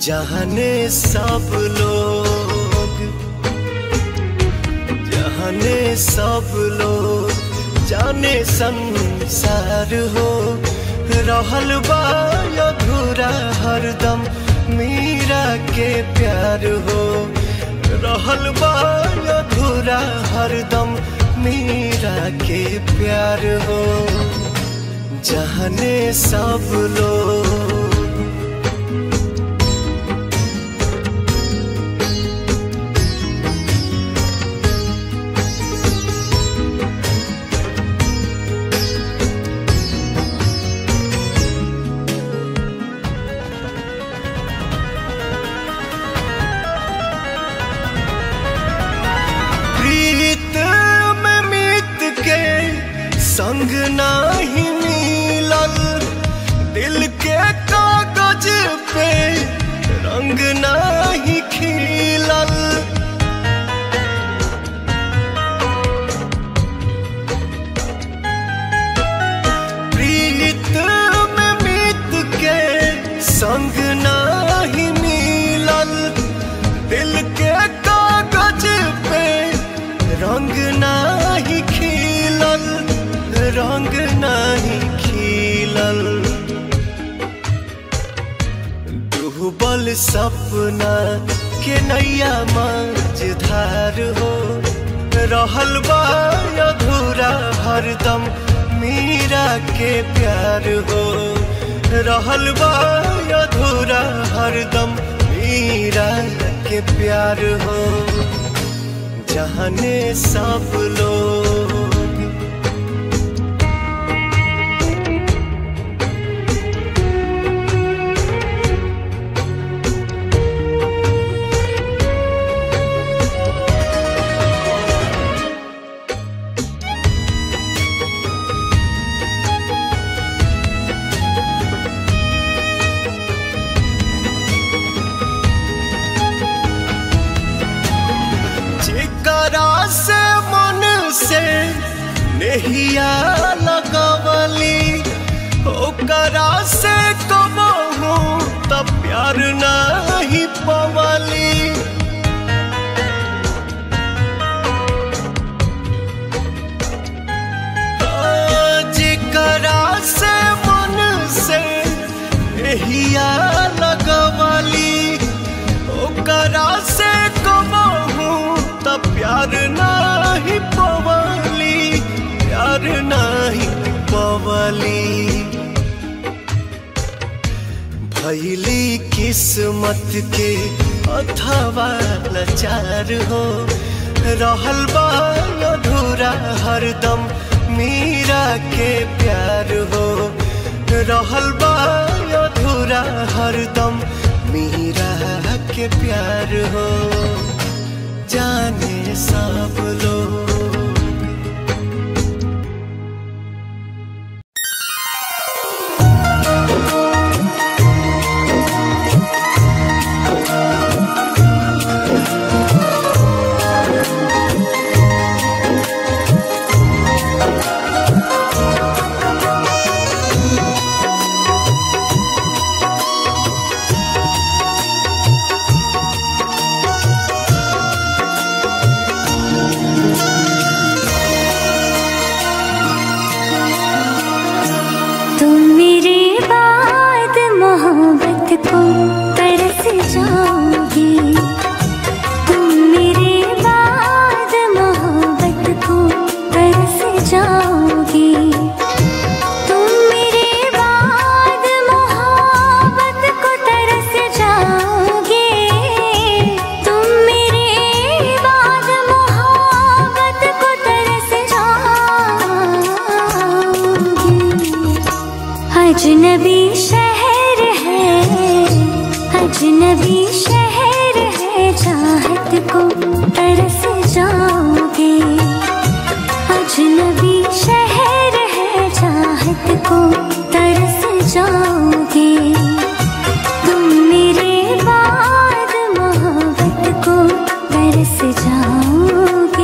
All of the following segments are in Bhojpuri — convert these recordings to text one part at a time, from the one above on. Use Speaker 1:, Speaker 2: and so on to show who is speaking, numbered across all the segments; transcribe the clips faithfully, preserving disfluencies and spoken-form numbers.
Speaker 1: जाने सब लोग जाने सब लोग जाने संसार हो रहल बा अधूरा हरदम मीरा के प्यार हो रहल बा अधूरा हरदम मीरा के प्यार हो जाने सब लोग संग नाही मिलल दिल के कागज पे रंग नाही खिलल प्रीत में मीत के संग नाही मिलल दिल के कागज पे रंग नाही खिलल रंग नहीं खिलल डूबल सपना के नैया मझधार हो रहल बा अधूरा हरदम मीरा के प्यार हो रहल बा अधूरा हरदम मीरा के प्यार हो जाने सब लोग से मन से नहिया लगवली ओकरा से कबहू तब प्यार नहीं पवली जेकरा से मन से नहिया लगवली ओकरा से कबहू तब प्यार नहीं पवली प्यार नहीं पवली भैली किस्मत के अथवा लाचार हो रहल बा अधूरा हरदम मीरा के प्यार हो रहल बा अधूरा हरदम मीरा के प्यार हो जाने सब लोग
Speaker 2: अजनबी शहर है अजनबी शहर है चाहत को तरस जाओगे अजनबी शहर है चाहत को तरस जाओगे तुम मेरे बाद मोहब्बत को तरस जाओगे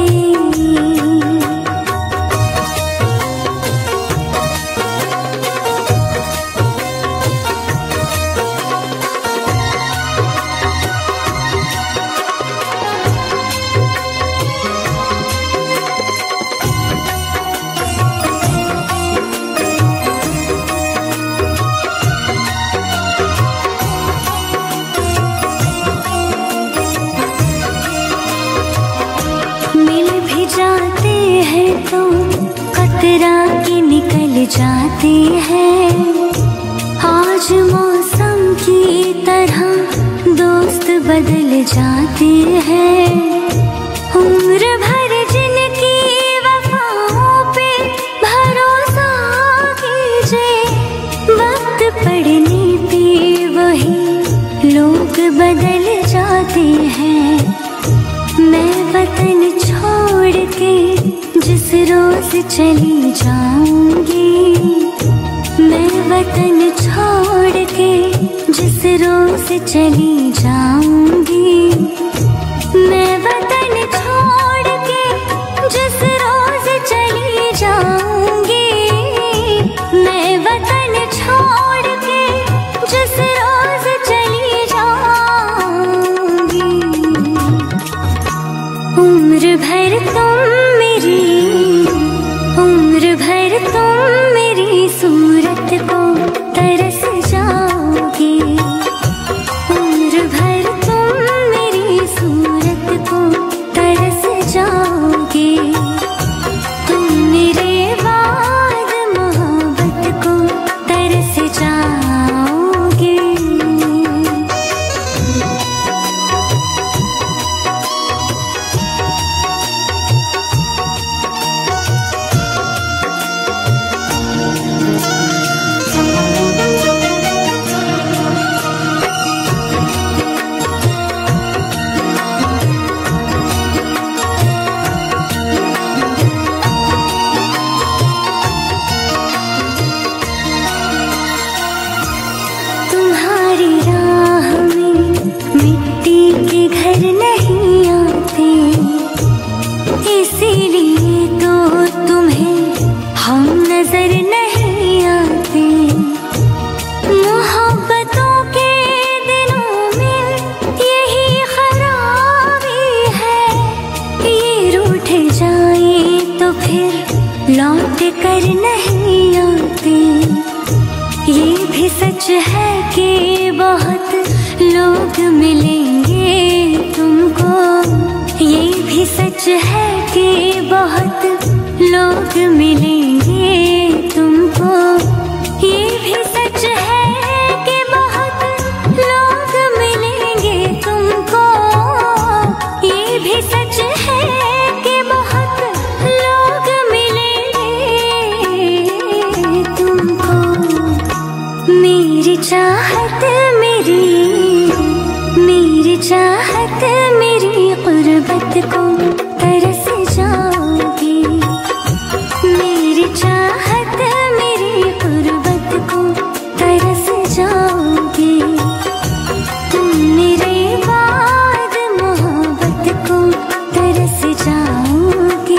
Speaker 2: मिल भी जाते हैं तो कतरा के निकल जाते हैं। आज मौसम की तरह दोस्त बदल जाते हैं। उम्र भर जिनकी वफाओं पे भरोसा कीजिए, वक्त पड़ने पे वही लोग बदल जाते हैं। मैं वतन छोड़ के जिस रोज चली जाऊंगी, मैं वतन छोड़ के जिस रोज चली जाऊंगी, मैं वतन छोड़ के जिस रोज चली जाऊंगी, मैं वतन छोड़ के जिस रोज चली जाऊंगी। उम्र भर तुम मेरी, उम्र भर तुम मेरी सूरत को तरस जाओगी। उम्र भर तुम मेरी सूरत को तरस जाओगी। तुम मेरे बाद मोहब्बत को तरस जाओगी। तुम्हारी राह में मिट्टी के घर नहीं आते, इसीलिए तो तुम्हें हम नजर नहीं आते। मोहब्बतों के दिनों में यही खराबी है, ये रूठ जाए तो फिर लौट कर नहीं आते। ये भी सच है कि बहुत लोग मिलेंगे तुमको, ये भी सच है कि बहुत लोग मिलेंगे तुमको, ये भी सच है कि बहुत लोग मिलेंगे तुमको, ये भी सच है कि बहुत लोग मिलेंगे तुमको। मेरी चाहत मेरी, मेरी चाहत मेरी गुर्बत को तरस जाओगी। मेरी चाहत मेरी गुर्बत को तरस जाओगी। तुम मेरे बाद मोहब्बत को तरस जाओगी।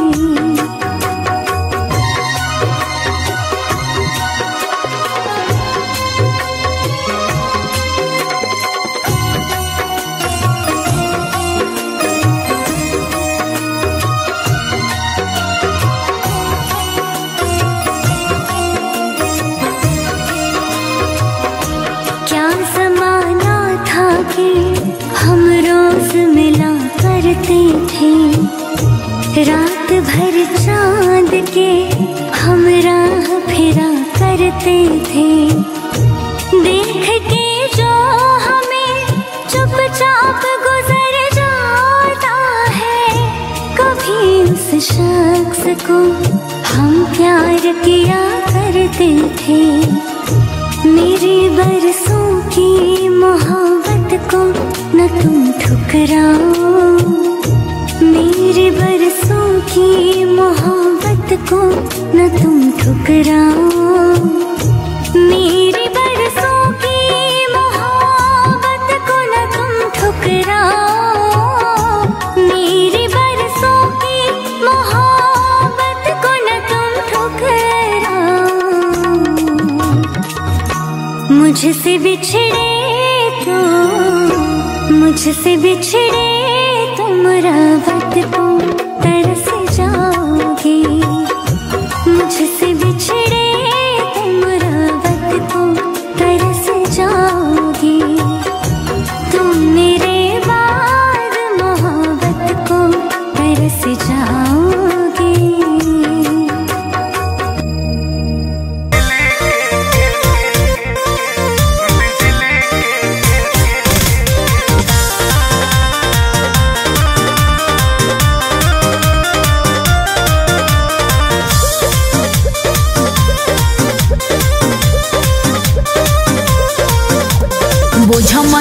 Speaker 2: क्या ज़माना था कि हम रोज मिला करते थे, रात भर चांद के हम राह फिरा करते थे। देख के जो हमें चुपचाप गुजर जाता है, कभी उस शख्स को हम प्यार किया करते थे। मेरी बरसों की मोहब्बत को न तुम ठुकराओ, मेरी बरसों की मोहब्बत को न तुम ठुकराओ। मेरी बरसों की मोहब्बत को न तुम ठुकराओ, मेरी बरसों की मोहब्बत को न तुम ठुकराओ। मुझसे बिछड़े तो, मुझसे बिछड़े तुम रावत को तरस जाओगे। मुझसे बिछड़े तुम रावत को तरस जाओगे। तुम मेरे बाद मोहब्बत को तरस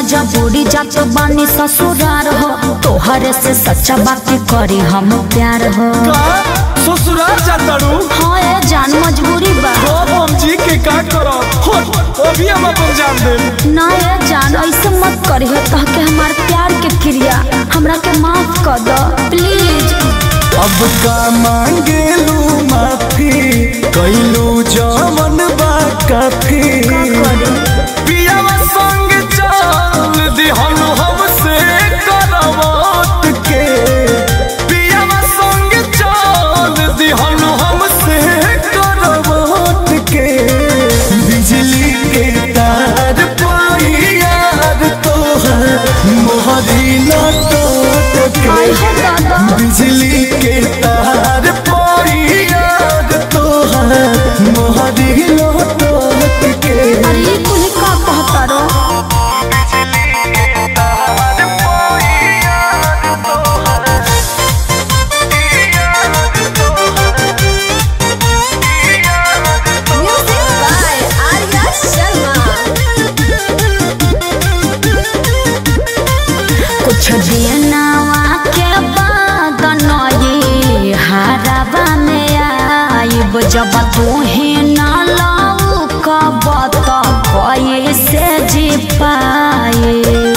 Speaker 2: मजबूरी जात बानी ससुरार हो तोहरे से सच्चा बात करी हम प्यार हो
Speaker 3: ससुराल जातारू
Speaker 2: हाँ ए जान मजबूरी बा
Speaker 3: हम जी के का करो अभी हम अपन जान दे
Speaker 2: ना ए जान ऐसे मत करी हो कह के हमार प्यार के क्रिया हमरा के माफ कर दो प्लीज।
Speaker 1: अब का मांगेलू माफी कैलू जमन बा काफी
Speaker 3: पियावा संग चल दिहल हमसे करवत के पियावा संग चल दिहल हमसे करवत के
Speaker 1: बिजली के तार पाई यार तोहर मोहरी लटक के बिजली के तार पाई यार तोहर मोहरी लटक के।
Speaker 2: अरे कुल का कहता रो कुछ दिनवा के बाद नई हराबा में आइब जब तोहे ना लाऊ कब तो कैसे जी पाए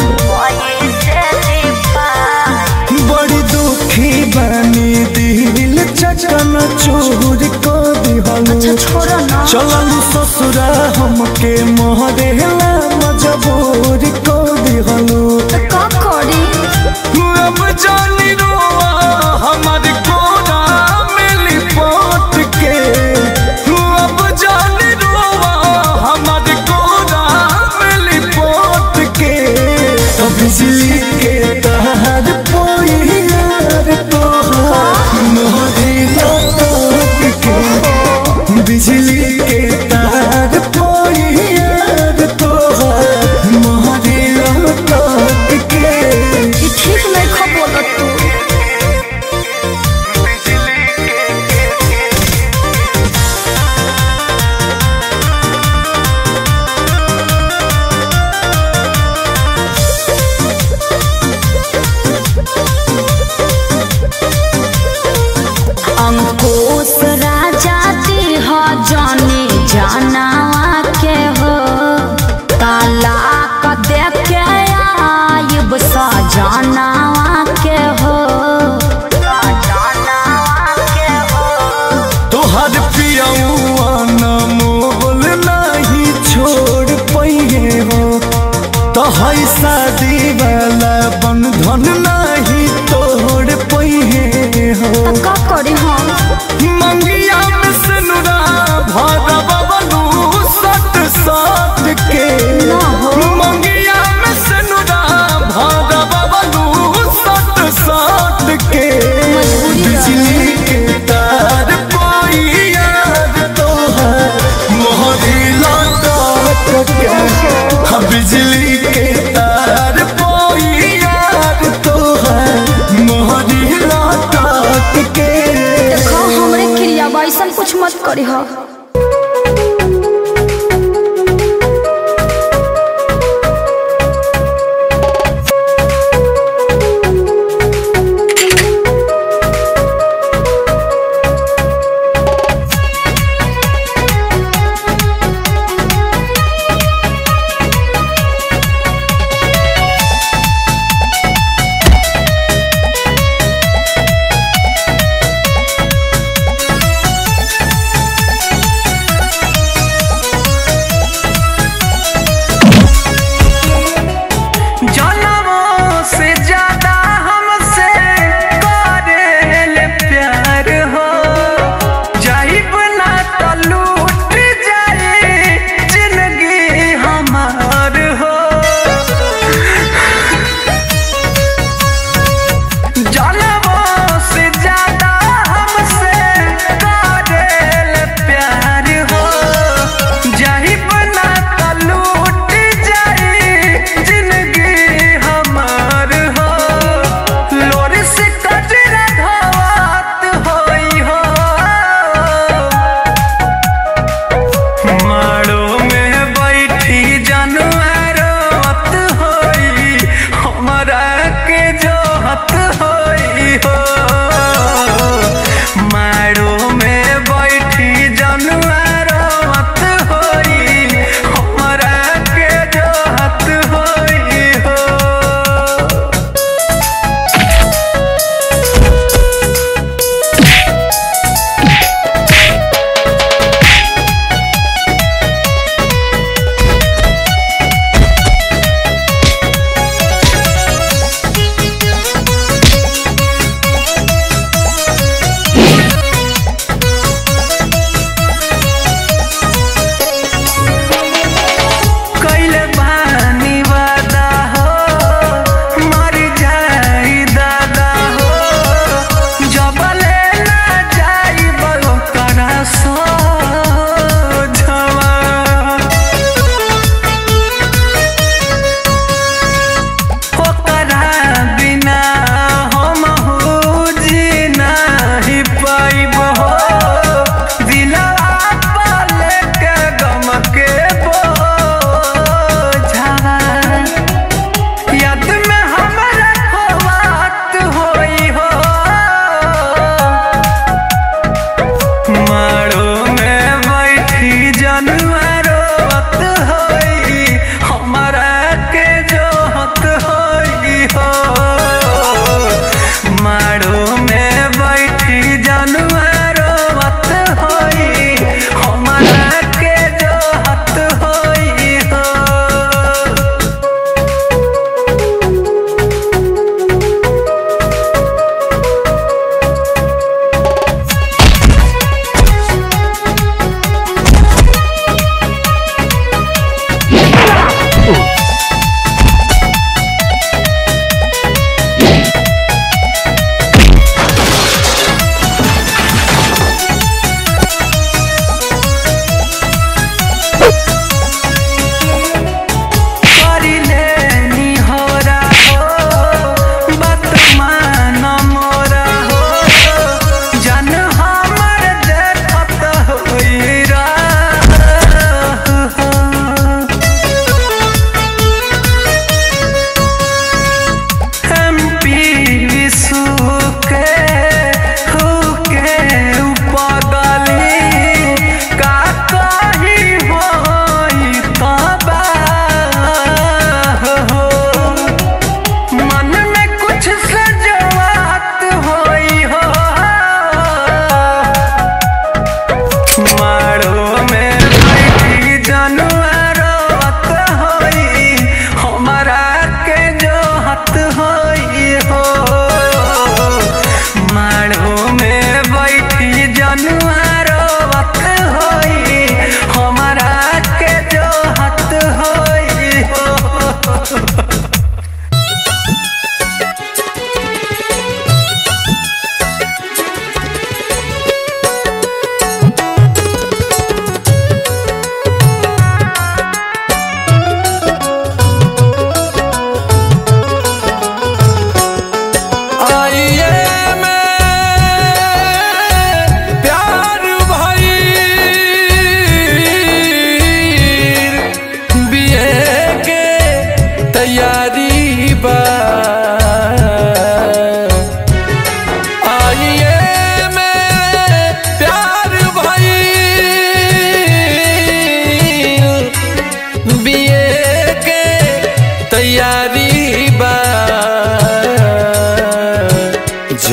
Speaker 1: बड़ी दुखी बनी दिल चचन चोर को दिहलू
Speaker 2: अच्छा छोड़ो ना
Speaker 1: चलू ससुरा हमके मोहरेला मजबूर को दिहलू
Speaker 2: का करी
Speaker 3: अब जानी रोआ हमार कोना में लिपट के अब जानी रोआ हमार कोना में लिपट के
Speaker 1: तो बिजली के तार पोई यार तोहर मोहरी लटक के बिजली के तार पोई यार तोहर मोहरी लटक के।
Speaker 2: ठीक नहीं खबर तू अंकुश राजा दी हो जाने जानावा के हो तालाक दे के आइब सजनावा के हो
Speaker 1: तोहर पियौआ न मोल नहीं छोड़ पइहे हो तोहर शादी वाला बंधन नहीं तोड़ पइहे हो
Speaker 2: का करी हम
Speaker 3: मंगिया में सनुरा भादा बबलू सट सट के
Speaker 2: ना हो
Speaker 3: मंगिया में सनुरा भादा बबलू सट सट के
Speaker 2: मजबूरी बा।
Speaker 1: बिजली के तार पाई यार तोहर मोहरी लटक के हाँ बिजली के तार पाई यार तोहर मोहरी लटक के।
Speaker 2: देखो हमरे क्रिया बा ऐसन कुछ मत करी हो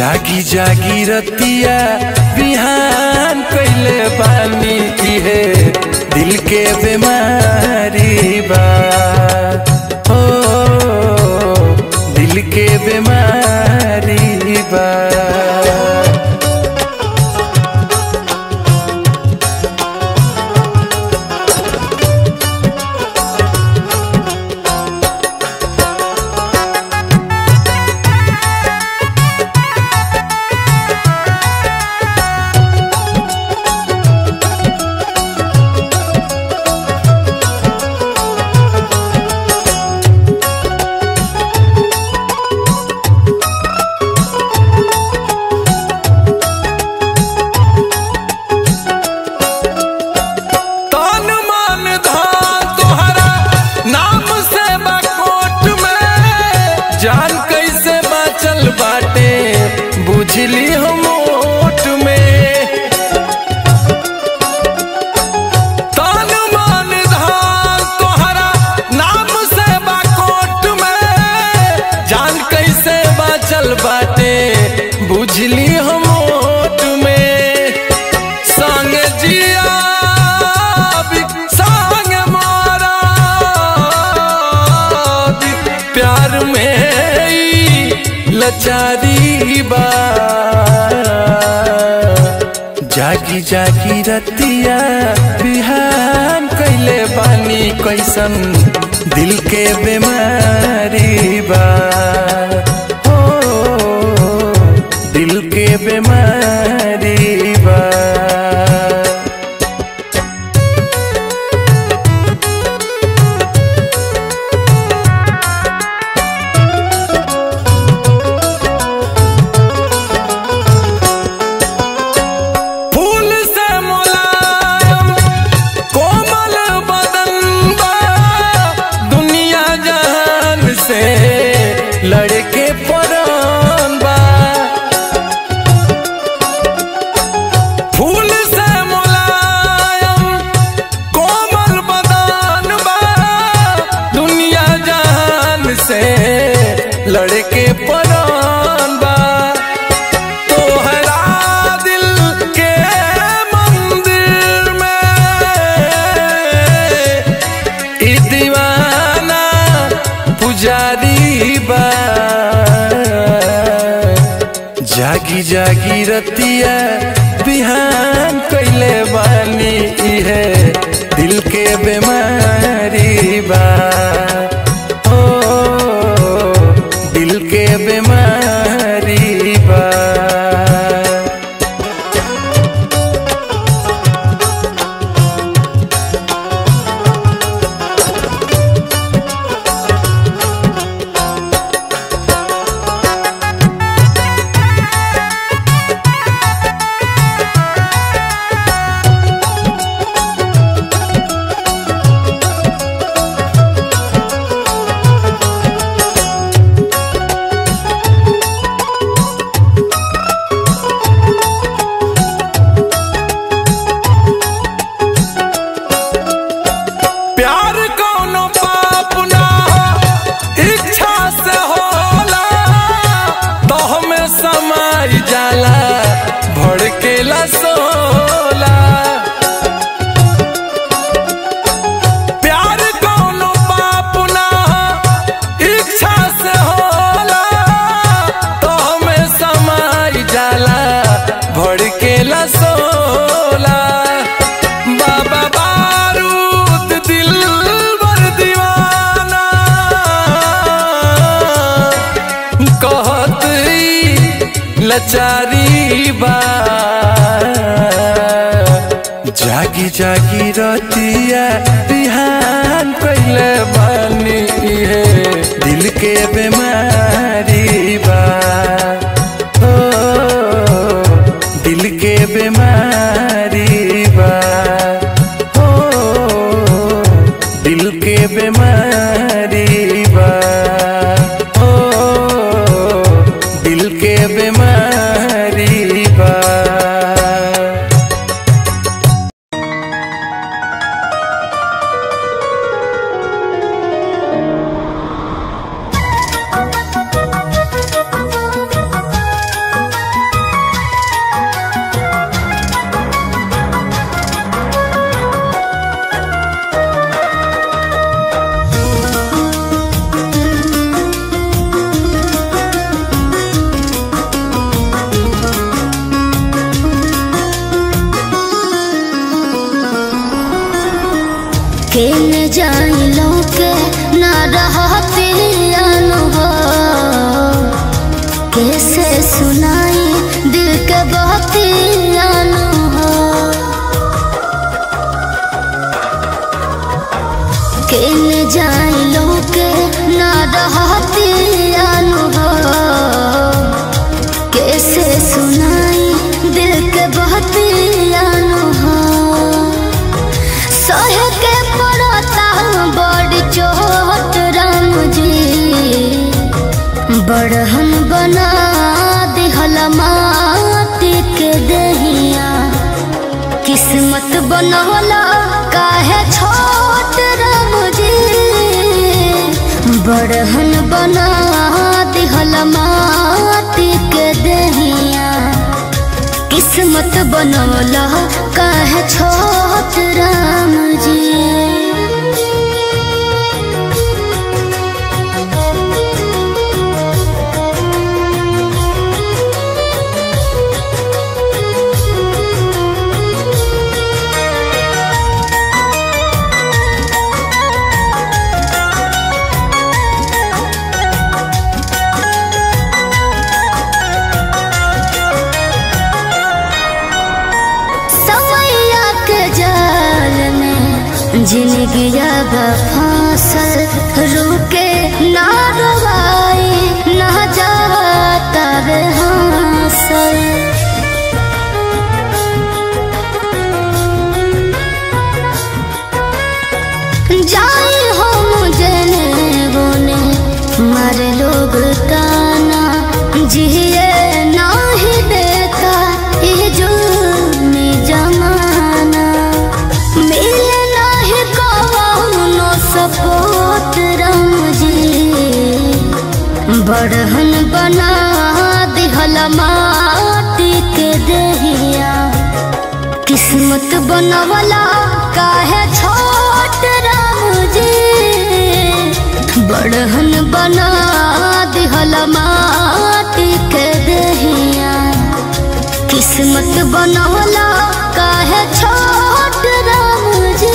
Speaker 1: जागी जागी रतिया बिहान कैले बानी है दिल के बीमारी बा ओ दिल के बीमारी बा। जान कैसे बाचल बाटे बुझली हम ओट में तन मन धान तोहरा नाम से बाकोट में जान कैसे बाचल बाटे बुझली हम ओट में संग जिया संग मारा प्यार में लाचारी बा जागी जागी रतिया बिहान कैले बानी कैसन दिल के बीमारी बा ओ दिल के बीमारी बा। लड़के परान बा फूल से मुलायम कोमल बदान बा दुनिया जहान से लड़के परान बा तोहरा दिल के मंदिर में ई दीवाना पुजारी बा जागी जागी रतिया बिहान कैले बानी है दिल के बीमारी बा ओ दिल के बीमारी बा। प्यार कौनो पाप ना इच्छा से होला तो हमें समाई जाला भड़केला सोला बाबा बारूद दिल बर दीवाना कहत लाचारी बा जागी जागी रतिया बिहान कैले बानी है दिल के बीमारी बा ओ दिल के बीमारी बा ओ दिल के बीमारी बा ओ दिल के बीमारी बा।
Speaker 2: केन जाइलो के ना रहती अनुभव, कैसे सुनाई दिल के बहती अनुभव। केन जाइलो के ना रहती अनुभव, कैसे सुनाई दिल के बहती अनुभव। सहे के पड़ता बड़ चोट राम जी, बड़हन बना दिहल माटी के दहिया। किस्मत बनवला काहे छोट राम जी, बड़हन बना दिहल माटी के दहिया। किस्मत बनवला काहे छोट राम जी। जिंदगी अब फांसल रुके ना रुवाई ना जाता रे हांसल। जाई हम जने बोने मारे लोग ताना, जिए ना ही देता ये जुल्म जमाना। मिले सपोत राम जी, बड़हन बना दिहल माटी के दहिया। किस्मत बनवला काहे छोट राम जी, बड़हन बना दिहल माटी के दहिया। किस्मत बनवला काहे छोट राम जी।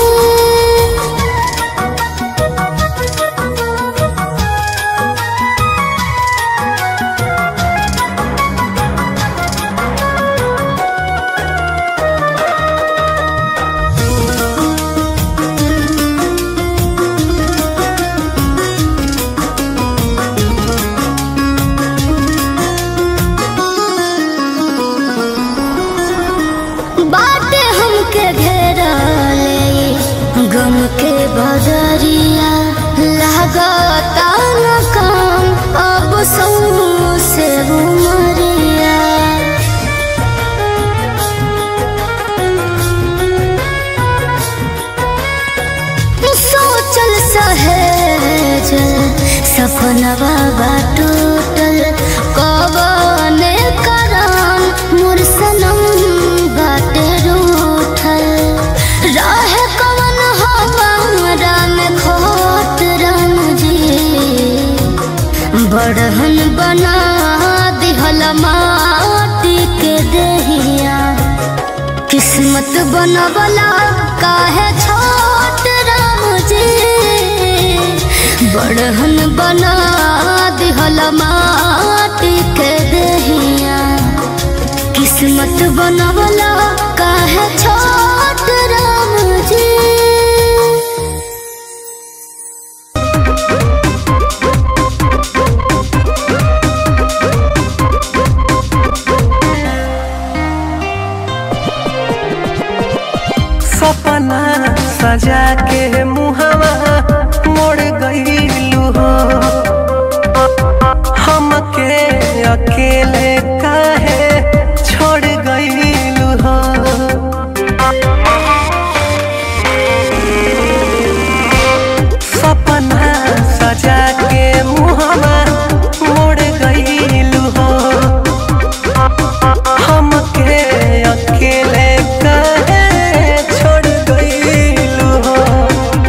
Speaker 2: गम के बदरिया लगता न काम अब सौ से उमरिया। सोचल सहेज सपनवा बा टूटल, कवने कराम मोर सनम बाटे रूठल। राह कवन हमारा में खोट राम जी, बड़हन बना दिहल माटी के दहिया। किस्मत बनवला काहे छोट राम जी, बड़हन बना दिहल माटी के दहिया। किस्मत बनवला काहे छोट राम जी।
Speaker 1: सपना सजा के मुहवा मोड़ गईलू हो, हमके अकेले काहे छोड़ गईलू हो। सपना सजा के मुहवा मोड़ गईलू हो, हमके अकेले काहे छोड़ गईलू हो।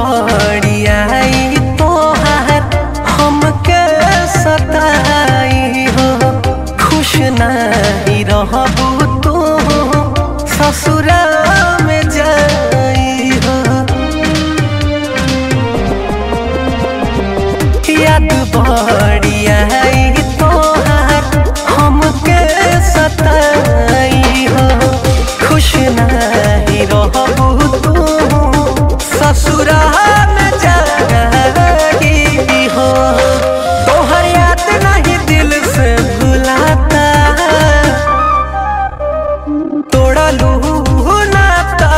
Speaker 1: बड़ी आई तोहार हमके सताई हो, खुश नहीं रहबू तू ससुरा में जाई हो। याद बड़ी आई तोहार हमके सताई हो, खुश नहीं रहबू तू ससुरा में जाई हो। तोहर याद नहीं दिल से भुलाता, तोड़ा लू नाता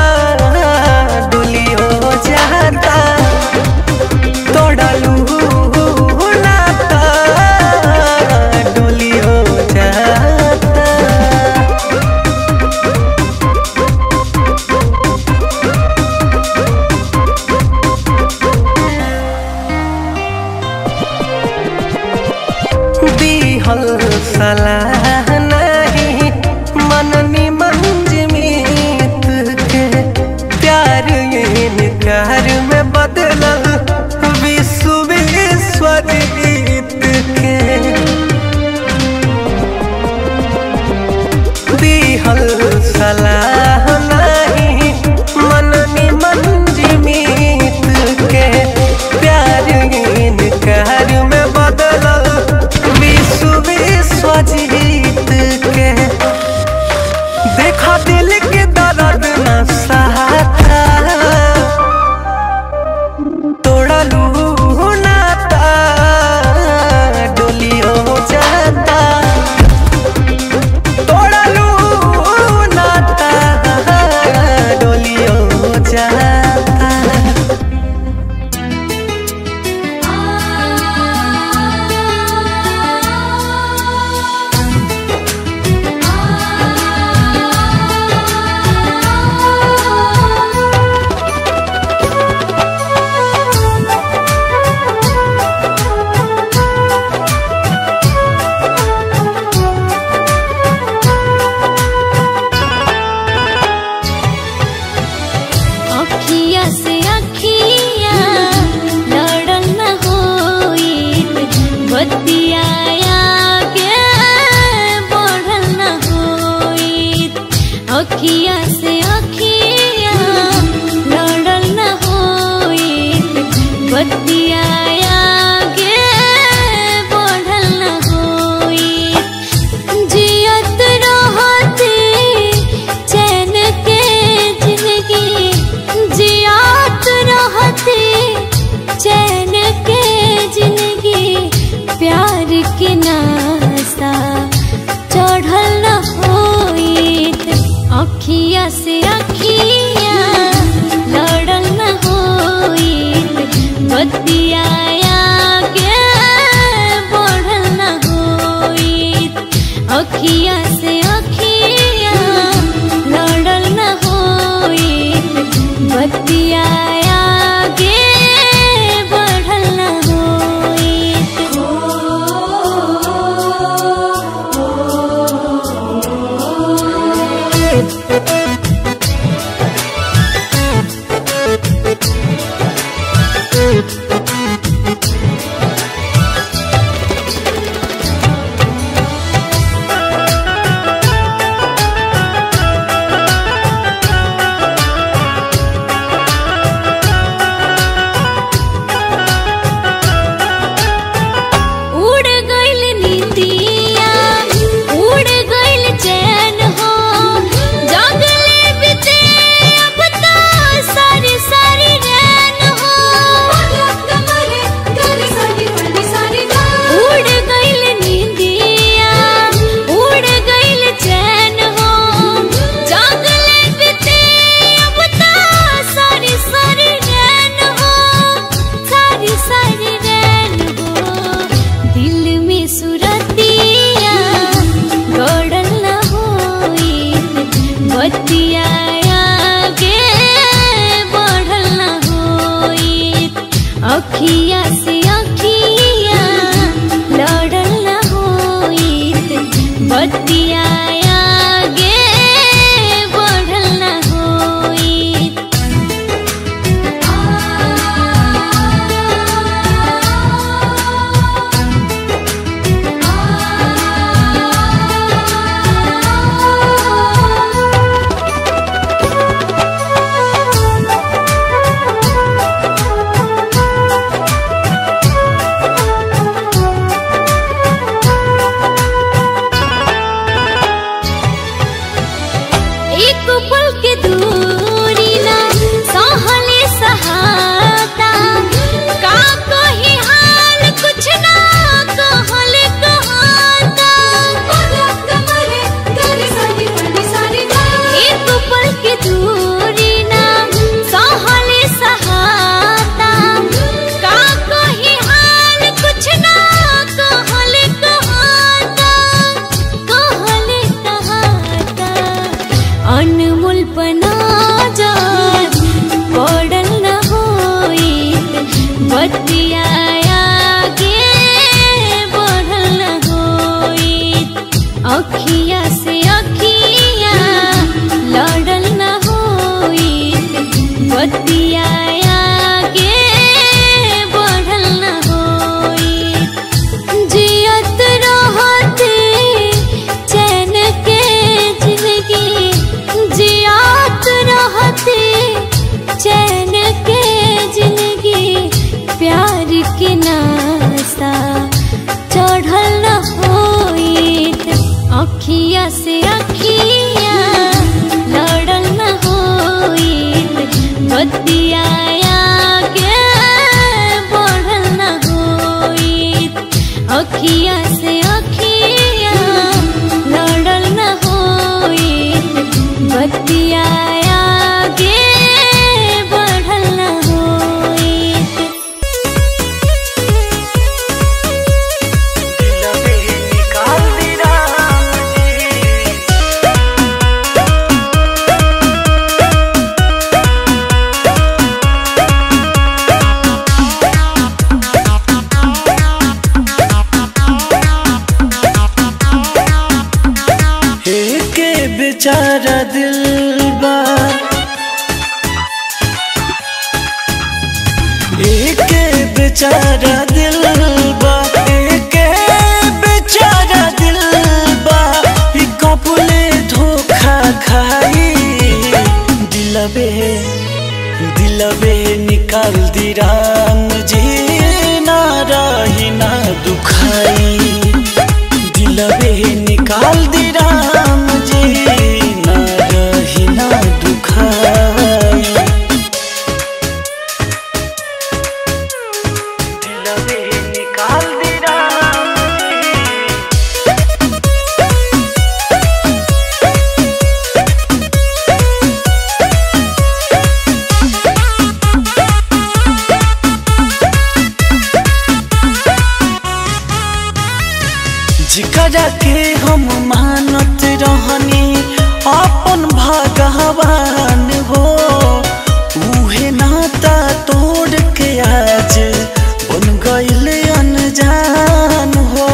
Speaker 1: डोली हो जाता, तोड़ा लू नाता डोली हो जाता। दिहल सलाह नहीं मननी मंजमीत के, प्यार इनकार में बदलल विश्व विश्वजीत के। दिहल सलाह नहीं मननी मंजमीत के, प्यार इनकार में बदलल विश्व विश्वजीत के। देखा दिल के दर्द न सहता, तोड़ा लू नाता डोली हो जाता, तोड़ा लू नाता डोली हो जाता।
Speaker 2: अखिया से अखिया लड़ल न होइत, बतियाया के बढ़ल न होइत। अखिया से अखिया लड़ल न होइत, बतियाया के बढ़ल न होइत। जियत रहती चैन के जिंदगी, जियात रहती चैन के जिंदगी। प्यार के नासा चढ़ल न होइत, अखिया से अखिया लड़ल न होइत, बतियाया के बढ़ल न होइत। अखिया से अखिया लड़ल न होइत, बतियाया के बढ़ल न होइत। अखिया से अखिया लड़ल न होइत, बतियाया गे बढ़ल न होइत। आ बतिया आगे बढ़ल न होई, अखिया से अखिया लड़ल न होई, बतिया आगे बढ़ल न होई, जियत रहते चैन के जिंदगी, जियत रहते चैन के जिंदगी, प्यार के नासा चढ़ल न होइत, अखिया से अखिया लड़ल न होइत, बतिया आगे बढ़ल न होइत, अखिया से अखिया लड़ल न होइत, बतिया आगे बढ़ल न होइत।
Speaker 1: दिलवे निकाल दी राम जी। एके बेचारा दिल बा, एके बेचारा दिल बा, एके बेचारा दिल बा, ई कबूले धोखा खाई, दिलवे दिलवे निकाल दी राम जी, ना रही ना दुखाई, दिलवे निकाल दी राम जी, ना रही ना दुखाई, दिलवे निकाल दी राम जी। जिकरा के हम मानत रहनी अपन भगवान हो, उहे नाता तोड़ के आज बन गइल अनजान हो,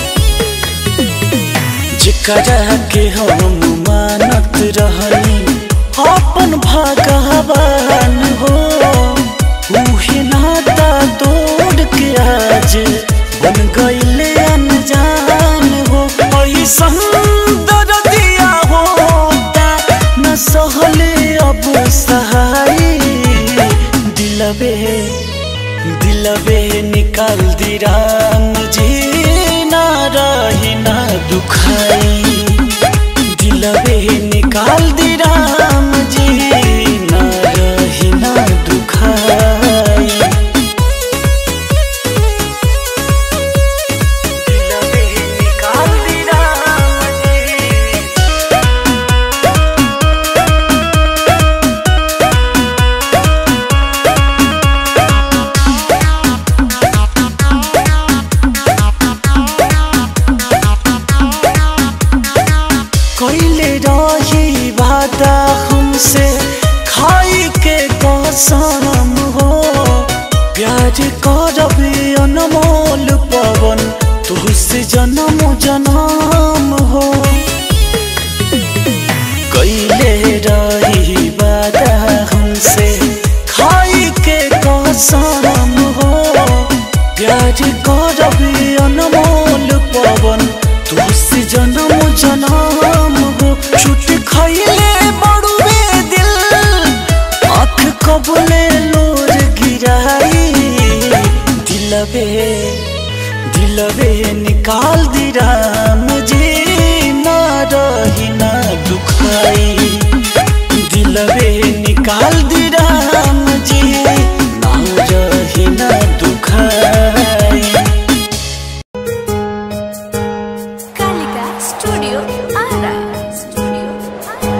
Speaker 1: जिकरा के हम मानत रहनी अपन भगवान हो, उहे नाता तोड़ के आज बन गइल अनजान हो, ऐसन दर्दिया होता न सहले अब सहाई, दिलवे दिलवे निकाल दी राम जी, ना रही ना दुखाई, दिलवे निकाल दी राम जी, ना रही ना दुखाई, दिलवे निकाल दी राम जी। कइले रही वादा हमसे खाई के कसम हो, प्यार करब अनमोल पवन तुझसे जन्म जन्म हो, कइले रही वादा हमसे खाई के कसम हो, प्यार करब अनमोल पवन तुझसे जन्म जन्म हो, छुट खइले बड़ुए दिल, आँख कबले लोर गिराई, दिलवे दिलवे निकाल दी राम जी, ना रही ना दुखाई, दिलवे निकाल दी राम जी, ना रही ना दुखाई।
Speaker 2: Kalika studio Arrah, studio Arrah.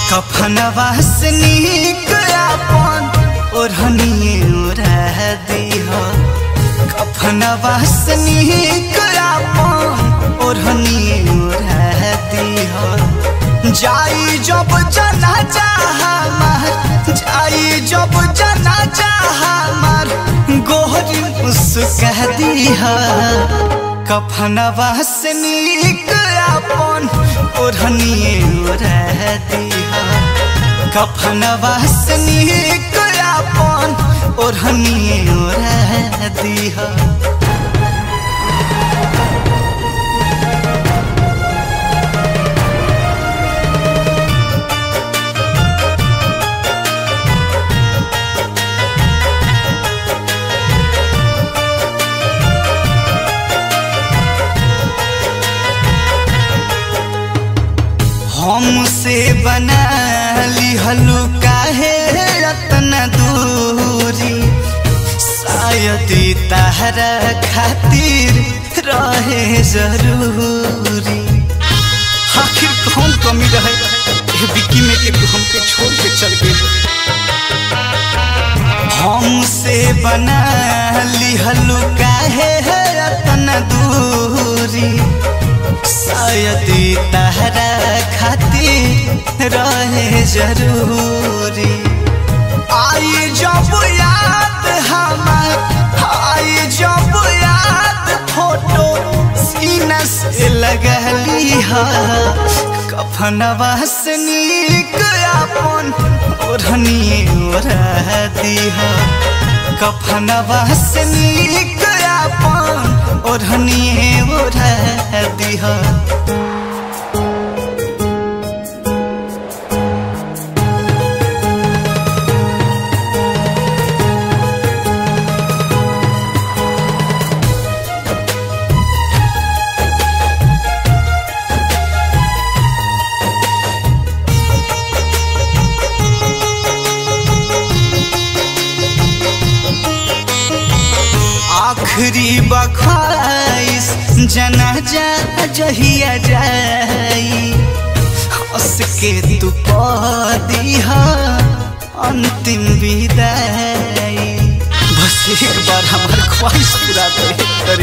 Speaker 1: कफनवा से नीक अपन ओढ़निए ओढ़ दीहा कफनवा से नीक अपन ओढ़निए ओढ़ दीहा जाई जब जना चाहमार जाई जब जना चाहमार गोहरी मुस्कह दीहा कफनवा से नीक अपन ओढ़निए ओढ़ दीहा कफनवा से नीक अपन ओढ़निए ओढ़ दीहा हमसे बना लिहलु काहे रतना दूरी शायद तहरा खातिर रहे जरूरी आखिर कौन कमी रहे बिकी में के तू हमके छोड़ के चल गई हमसे बना लिहलु काहे रतना दूरी शायद तहरा खातिर रहे जरूरी आई जब याद हमार आई जब याद फोटो सीना से लगली हा कफनवा से नीक अपन ओढ़निए ओढ़ दीहा कफनवा से नीक अपन ओढ़निए ओढ़ दीहा आखिरी बख्वाइश जनाजा जहिया जाई हंस के तू कह दीहा अंतिम विदाई बस एक बार हमार ख्वाहिश पूरा करे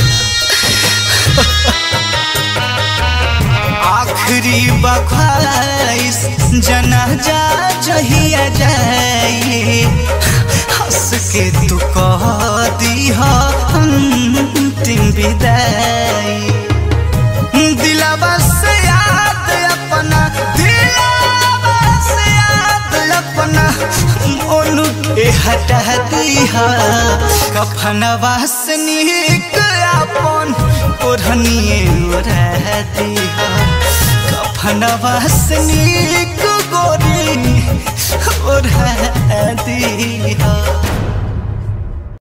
Speaker 1: आखिरी बख्वाइश जनाजा जहिया जाई हंस के तू कह दीहा अंतिम विदाई दिलवा से याद अपना दिलवा से याद अपना मोनू के हटा दीहा कफनवा से नीक अपन ओढ़निए ओढ़ दीहा कफनवा से नीक